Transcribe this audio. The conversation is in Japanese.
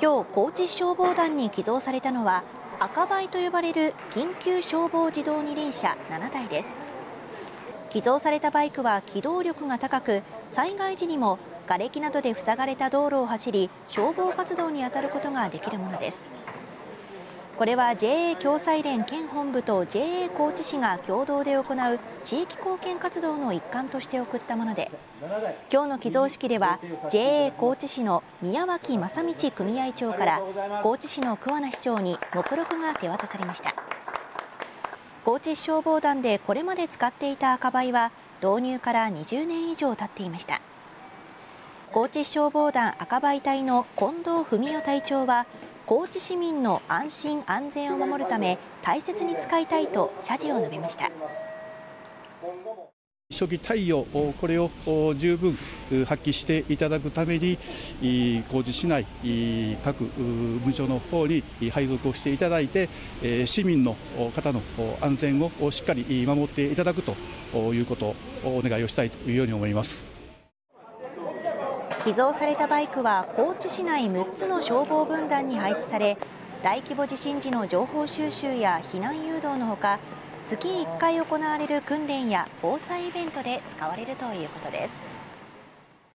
今日、高知市消防団に寄贈されたのは赤バイと呼ばれる緊急消防自動二輪車7台です。寄贈されたバイクは機動力が高く、災害時にも瓦礫などで塞がれた道路を走り、消防活動に当たることができるものです。これは JA 共済連県本部と JA 高知市が共同で行う地域貢献活動の一環として贈ったもので、今日の寄贈式では JA 高知市の宮脇正道組合長から高知市の桑名市長に目録が手渡されました。高知市消防団でこれまで使っていた赤バイは導入から20年以上経っていました。高知市消防団赤バイ隊の近藤文代隊長は、高知市民の安心安全を守るため大切に使いたいと謝辞を述べました。 初期対応、これを十分発揮していただくために、高知市内各部署の方に配属をしていただいて、市民の方の安全をしっかり守っていただくということをお願いをしたいというように思います。 寄贈されたバイクは高知市内6つの消防分団に配置され、大規模地震時の情報収集や避難誘導のほか、月1回行われる訓練や防災イベントで使われるということです。